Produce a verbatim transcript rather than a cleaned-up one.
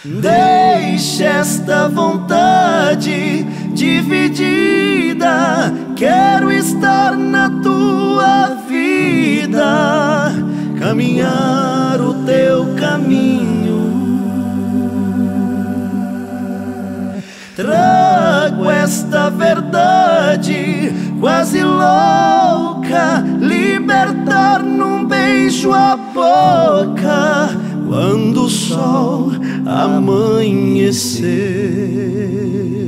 Deixa esta vontade dividida, quero estar na tua vida, caminhar o teu caminho. Trago esta verdade quase louca, libertar num beijo a boca quando o sol amanhecer.